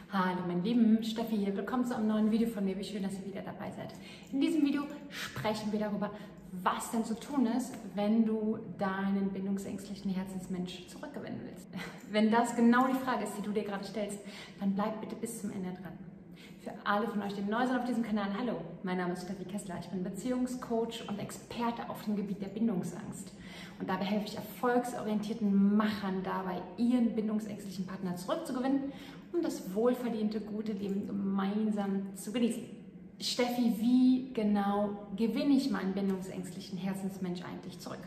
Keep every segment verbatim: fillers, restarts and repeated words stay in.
Hallo meine Lieben, Steffi hier, willkommen zu einem neuen Video von mir, wie schön, dass ihr wieder dabei seid. In diesem Video sprechen wir darüber, was denn zu tun ist, wenn du deinen bindungsängstlichen Herzensmensch zurückgewinnen willst. Wenn das genau die Frage ist, die du dir gerade stellst, dann bleib bitte bis zum Ende dran. Für alle von euch, die neu sind auf diesem Kanal, hallo, mein Name ist Steffi Kessler, ich bin Beziehungscoach und Experte auf dem Gebiet der Bindungsangst. Und dabei helfe ich erfolgsorientierten Machern dabei, ihren bindungsängstlichen Partner zurückzugewinnen, um das wohlverdiente, gute Leben gemeinsam zu genießen. Steffi, wie genau gewinne ich meinen bindungsängstlichen Herzensmensch eigentlich zurück?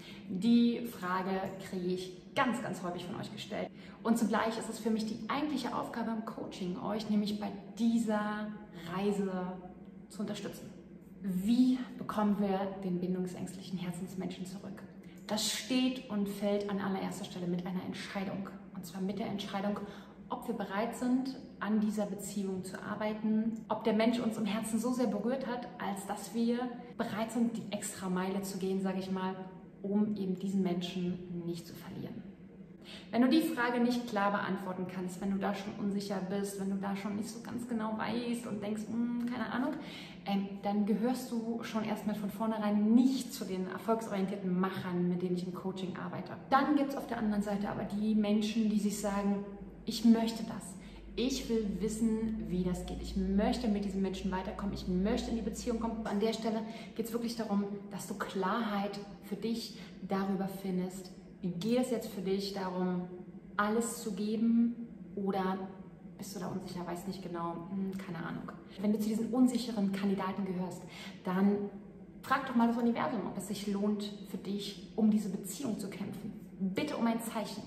Die Frage kriege ich ganz, ganz häufig von euch gestellt. Und zugleich ist es für mich die eigentliche Aufgabe im Coaching, euch nämlich bei dieser Reise zu unterstützen. Wie bekommen wir den bindungsängstlichen Herzensmenschen zurück? Das steht und fällt an allererster Stelle mit einer Entscheidung. Und zwar mit der Entscheidung, ob wir bereit sind, an dieser Beziehung zu arbeiten, ob der Mensch uns im Herzen so sehr berührt hat, als dass wir bereit sind, die extra Meile zu gehen, sage ich mal, um eben diesen Menschen nicht zu verlieren. Wenn du die Frage nicht klar beantworten kannst, wenn du da schon unsicher bist, wenn du da schon nicht so ganz genau weißt und denkst, hm, keine Ahnung, ähm, dann gehörst du schon erstmal von vornherein nicht zu den erfolgsorientierten Machern, mit denen ich im Coaching arbeite. Dann gibt es auf der anderen Seite aber die Menschen, die sich sagen, ich möchte das. Ich will wissen, wie das geht. Ich möchte mit diesem Menschen weiterkommen. Ich möchte in die Beziehung kommen. An der Stelle geht es wirklich darum, dass du Klarheit für dich darüber findest, wie geht es jetzt für dich darum, alles zu geben, oder bist du da unsicher, weißt nicht genau, hm, keine Ahnung. Wenn du zu diesen unsicheren Kandidaten gehörst, dann frag doch mal das Universum, ob es sich lohnt für dich, um diese Beziehung zu kämpfen. Bitte um ein Zeichen.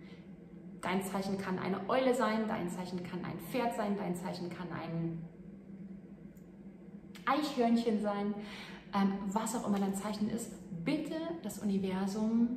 Dein Zeichen kann eine Eule sein, dein Zeichen kann ein Pferd sein, dein Zeichen kann ein Eichhörnchen sein, ähm, was auch immer dein Zeichen ist. Bitte das Universum,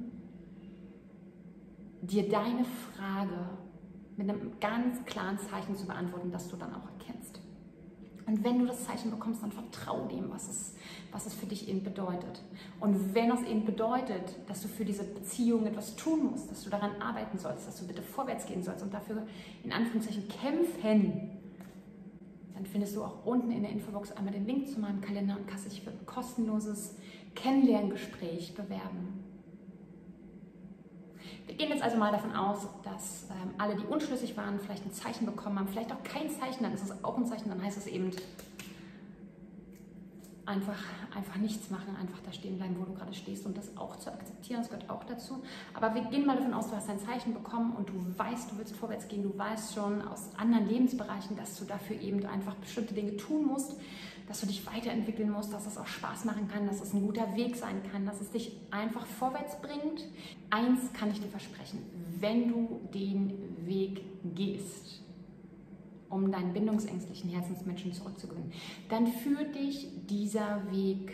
dir deine Frage mit einem ganz klaren Zeichen zu beantworten, das du dann auch erkennst. Und wenn du das Zeichen bekommst, dann vertrau dem, was es, was es für dich eben bedeutet. Und wenn es eben bedeutet, dass du für diese Beziehung etwas tun musst, dass du daran arbeiten sollst, dass du bitte vorwärts gehen sollst und dafür in Anführungszeichen kämpfen, dann findest du auch unten in der Infobox einmal den Link zu meinem Kalender und kannst dich für ein kostenloses Kennenlerngespräch bewerben. Wir gehen jetzt also mal davon aus, dass ähm, alle, die unschlüssig waren, vielleicht ein Zeichen bekommen haben, vielleicht auch kein Zeichen, dann ist es auch ein Zeichen, dann heißt es eben einfach, einfach nichts machen, einfach da stehen bleiben, wo du gerade stehst und das auch zu akzeptieren, das gehört auch dazu. Aber wir gehen mal davon aus, du hast ein Zeichen bekommen und du weißt, du willst vorwärts gehen, du weißt schon aus anderen Lebensbereichen, dass du dafür eben einfach bestimmte Dinge tun musst, dass du dich weiterentwickeln musst, dass es auch Spaß machen kann, dass es ein guter Weg sein kann, dass es dich einfach vorwärts bringt. Eins kann ich dir versprechen, wenn du den Weg gehst, um deinen bindungsängstlichen Herzensmenschen zurückzugewinnen, dann führt dich dieser Weg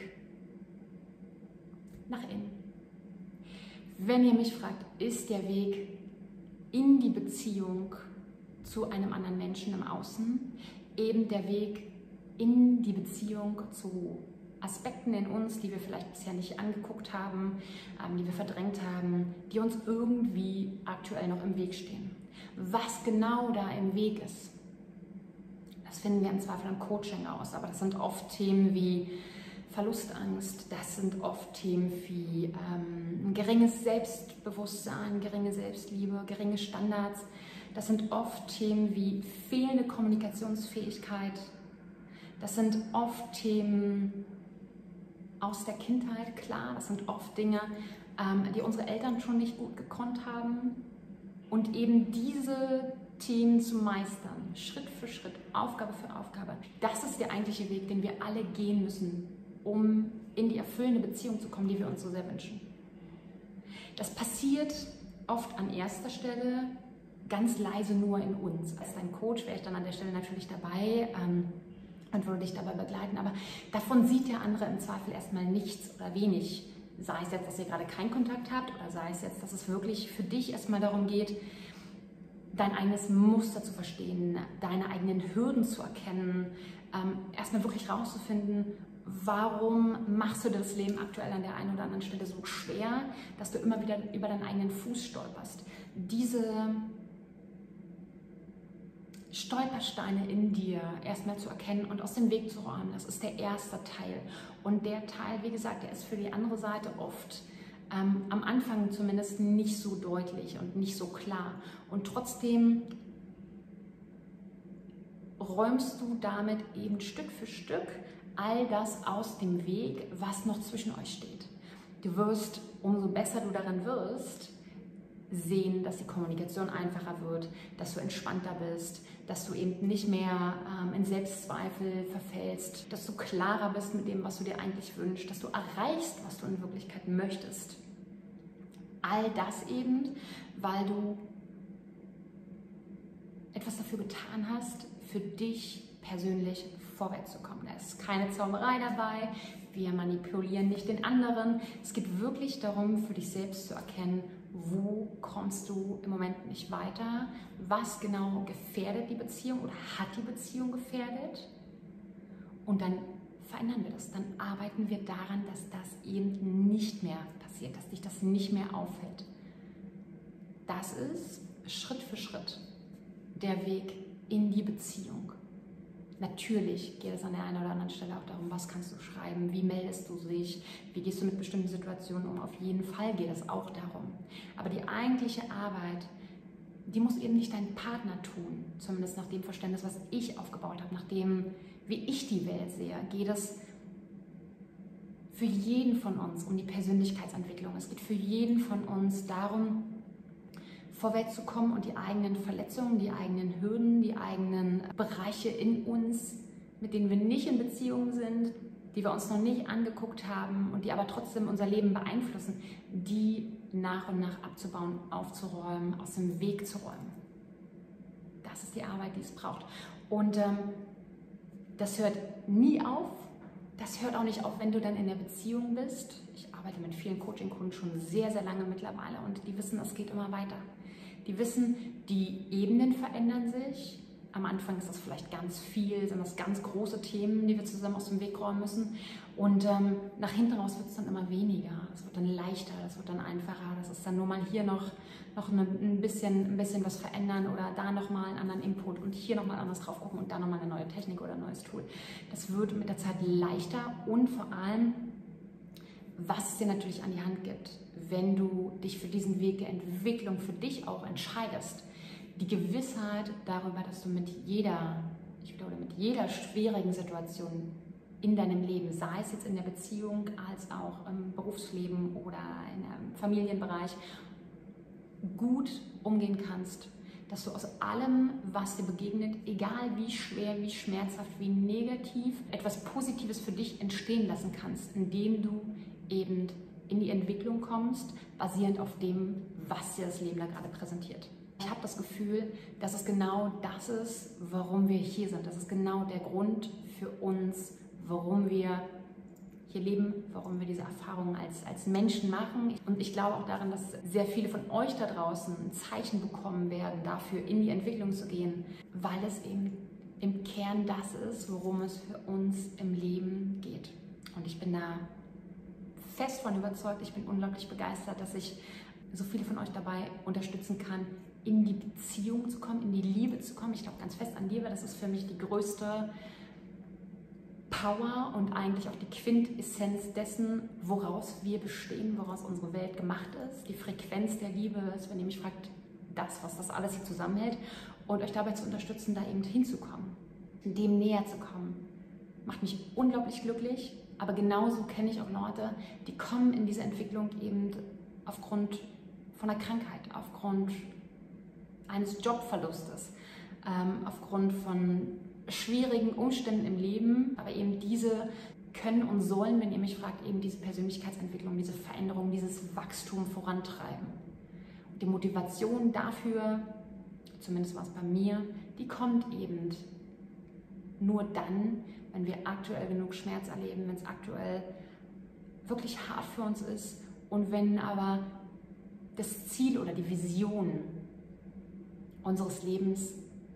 nach innen. Wenn ihr mich fragt, ist der Weg in die Beziehung zu einem anderen Menschen im Außen eben der Weg in die Beziehung zu Aspekten in uns, die wir vielleicht bisher nicht angeguckt haben, ähm, die wir verdrängt haben, die uns irgendwie aktuell noch im Weg stehen. Was genau da im Weg ist, das finden wir im Zweifel im Coaching aus, aber das sind oft Themen wie Verlustangst, das sind oft Themen wie ähm, ein geringes Selbstbewusstsein, geringe Selbstliebe, geringe Standards, das sind oft Themen wie fehlende Kommunikationsfähigkeit. Das sind oft Themen aus der Kindheit, klar, das sind oft Dinge, ähm, die unsere Eltern schon nicht gut gekonnt haben. Und eben diese Themen zu meistern, Schritt für Schritt, Aufgabe für Aufgabe, das ist der eigentliche Weg, den wir alle gehen müssen, um in die erfüllende Beziehung zu kommen, die wir uns so sehr wünschen. Das passiert oft an erster Stelle ganz leise nur in uns. Als dein Coach wäre ich dann an der Stelle natürlich dabei, ähm, und würde dich dabei begleiten, aber davon sieht der andere im Zweifel erstmal nichts oder wenig. Sei es jetzt, dass ihr gerade keinen Kontakt habt, oder sei es jetzt, dass es wirklich für dich erstmal darum geht, dein eigenes Muster zu verstehen, deine eigenen Hürden zu erkennen, ähm, erstmal wirklich rauszufinden, warum machst du dir das Leben aktuell an der einen oder anderen Stelle so schwer, dass du immer wieder über deinen eigenen Fuß stolperst. Diese Stolpersteine in dir erstmal zu erkennen und aus dem Weg zu räumen. Das ist der erste Teil. Und der Teil, wie gesagt, der ist für die andere Seite oft ähm, am Anfang zumindest nicht so deutlich und nicht so klar. Und trotzdem räumst du damit eben Stück für Stück all das aus dem Weg, was noch zwischen euch steht. Du wirst, umso besser du daran wirst, sehen, dass die Kommunikation einfacher wird, dass du entspannter bist, dass du eben nicht mehr ähm, in Selbstzweifel verfällst, dass du klarer bist mit dem, was du dir eigentlich wünschst, dass du erreichst, was du in Wirklichkeit möchtest. All das eben, weil du etwas dafür getan hast, für dich persönlich vorwärts zu kommen. Da ist keine Zauberei dabei, wir manipulieren nicht den anderen. Es geht wirklich darum, für dich selbst zu erkennen, wo kommst du im Moment nicht weiter, was genau gefährdet die Beziehung oder hat die Beziehung gefährdet, und dann verändern wir das, dann arbeiten wir daran, dass das eben nicht mehr passiert, dass dich das nicht mehr auffällt. Das ist Schritt für Schritt der Weg in die Beziehung. Natürlich geht es an der einen oder anderen Stelle auch darum, was kannst du schreiben, wie meldest du dich, wie gehst du mit bestimmten Situationen um. Auf jeden Fall geht es auch darum. Aber die eigentliche Arbeit, die muss eben nicht dein Partner tun, zumindest nach dem Verständnis, was ich aufgebaut habe, nach dem, wie ich die Welt sehe, geht es für jeden von uns um die Persönlichkeitsentwicklung. Es geht für jeden von uns darum, vorwärts zu kommen und die eigenen Verletzungen, die eigenen Hürden, die eigenen Bereiche in uns, mit denen wir nicht in Beziehung sind, die wir uns noch nicht angeguckt haben und die aber trotzdem unser Leben beeinflussen, die nach und nach abzubauen, aufzuräumen, aus dem Weg zu räumen. Das ist die Arbeit, die es braucht. Und ähm, das hört nie auf. Das hört auch nicht auf, wenn du dann in der Beziehung bist. Ich arbeite mit vielen Coaching-Kunden schon sehr, sehr lange mittlerweile und die wissen, es geht immer weiter. Die wissen, die Ebenen verändern sich. Am Anfang ist das vielleicht ganz viel, sind das ganz große Themen, die wir zusammen aus dem Weg räumen müssen. Und ähm, nach hinten raus wird es dann immer weniger. Es wird dann leichter, es wird dann einfacher. Das ist dann nur mal hier noch, noch eine, ein, bisschen, ein bisschen was verändern oder da nochmal einen anderen Input und hier nochmal anders drauf gucken und da nochmal eine neue Technik oder ein neues Tool. Das wird mit der Zeit leichter und vor allem, was es dir natürlich an die Hand gibt, wenn du dich für diesen Weg der Entwicklung für dich auch entscheidest. Die Gewissheit darüber, dass du mit jeder, ich glaube, mit jeder schwierigen Situation in deinem Leben, sei es jetzt in der Beziehung als auch im Berufsleben oder im Familienbereich, gut umgehen kannst, dass du aus allem, was dir begegnet, egal wie schwer, wie schmerzhaft, wie negativ, etwas Positives für dich entstehen lassen kannst, indem du eben in die Entwicklung kommst, basierend auf dem, was dir das Leben da gerade präsentiert. Ich habe das Gefühl, dass es genau das ist, warum wir hier sind. Das ist genau der Grund für uns, warum wir hier leben, warum wir diese Erfahrungen als, als Menschen machen. Und ich glaube auch daran, dass sehr viele von euch da draußen ein Zeichen bekommen werden, dafür in die Entwicklung zu gehen, weil es eben im Kern das ist, worum es für uns im Leben geht. Und ich bin da fest von überzeugt, ich bin unglaublich begeistert, dass ich so viele von euch dabei unterstützen kann, in die Beziehung zu kommen, in die Liebe zu kommen. Ich glaube ganz fest an Liebe, das ist für mich die größte Power und eigentlich auch die Quintessenz dessen, woraus wir bestehen, woraus unsere Welt gemacht ist. Die Frequenz der Liebe ist, wenn ihr mich fragt, das, was das alles hier zusammenhält, und euch dabei zu unterstützen, da eben hinzukommen, dem näher zu kommen. Macht mich unglaublich glücklich, aber genauso kenne ich auch Leute, die kommen in diese Entwicklung eben aufgrund von einer Krankheit, aufgrund eines Jobverlustes, ähm, aufgrund von schwierigen Umständen im Leben, aber eben diese können und sollen, wenn ihr mich fragt, eben diese Persönlichkeitsentwicklung, diese Veränderung, dieses Wachstum vorantreiben. Und die Motivation dafür, zumindest war es bei mir, die kommt eben nur dann, wenn wir aktuell genug Schmerz erleben, wenn es aktuell wirklich hart für uns ist und wenn aber das Ziel oder die Vision unseres Lebens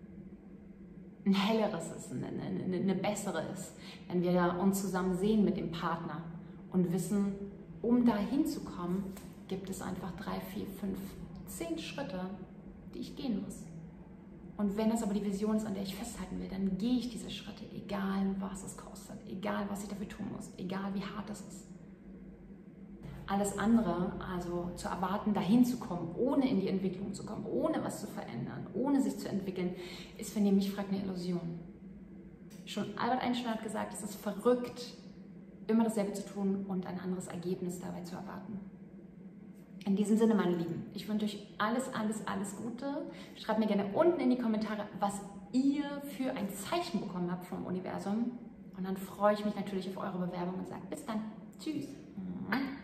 ein helleres ist, eine, eine, eine bessere ist, wenn wir uns zusammen sehen mit dem Partner und wissen, um da hinzukommen, gibt es einfach drei, vier, fünf, zehn Schritte, die ich gehen muss. Und wenn das aber die Vision ist, an der ich festhalten will, dann gehe ich diese Schritte, egal was es kostet, egal was ich dafür tun muss, egal wie hart das ist. Alles andere, also zu erwarten, dahin zu kommen, ohne in die Entwicklung zu kommen, ohne was zu verändern, ohne sich zu entwickeln, ist, wenn ihr mich fragt, eine Illusion. Schon Albert Einstein hat gesagt, es ist verrückt, immer dasselbe zu tun und ein anderes Ergebnis dabei zu erwarten. In diesem Sinne, meine Lieben, ich wünsche euch alles, alles, alles Gute. Schreibt mir gerne unten in die Kommentare, was ihr für ein Zeichen bekommen habt vom Universum. Und dann freue ich mich natürlich auf eure Bewerbung und sage bis dann. Tschüss.